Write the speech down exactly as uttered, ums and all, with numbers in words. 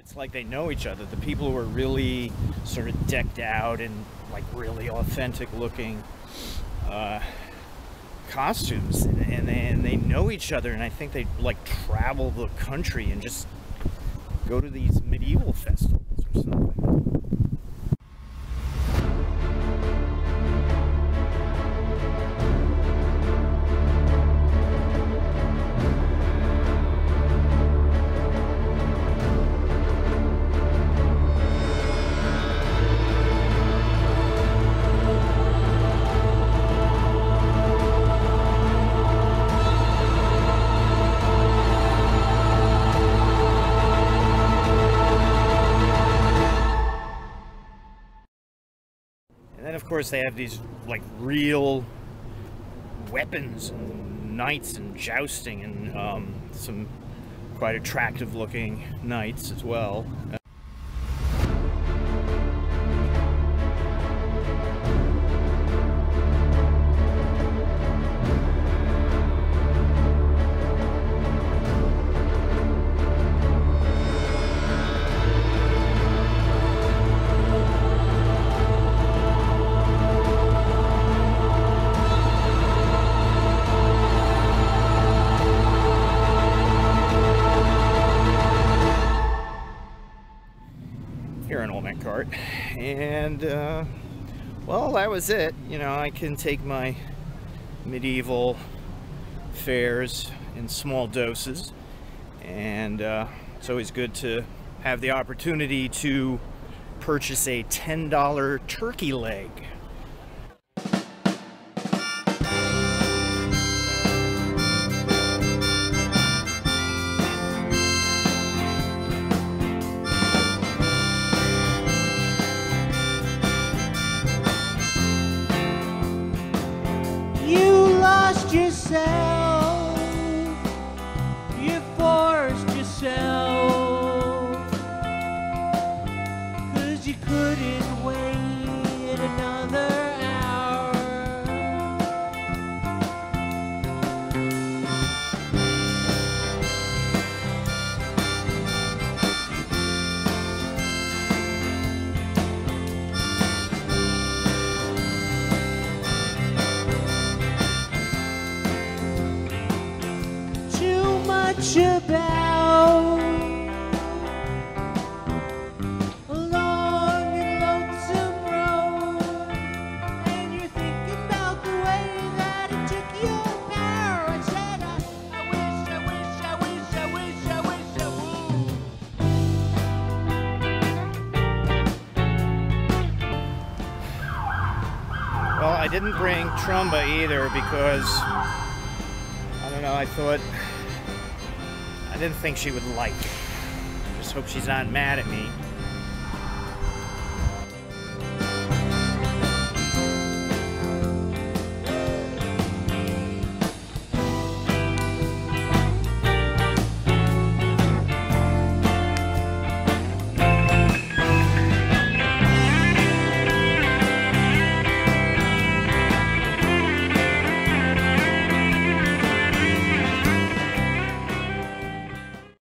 It's like they know each other. The people who are really sort of decked out and like really authentic looking uh, costumes, and, and, they, and they know each other, and I think they like travel the country and just go to these medieval festivals or something. And then of course they have these like real weapons and knights and jousting, and um, some quite attractive looking knights as well. Here in Olmec cart, and uh, well, that was it. You know, I can take my medieval fares in small doses, and uh, it's always good to have the opportunity to purchase a ten dollar turkey leg. Yourself, you forced yourself, 'cause you couldn't wait another hour. About a long and lonesome road, and you're thinking about the way that it took your power and said, I, I wish, I wish, I wish, I wish, I wish, I would. Well, I didn't bring Trumba either because, I don't know, I thought I didn't think she would like it. I just hope she's not mad at me.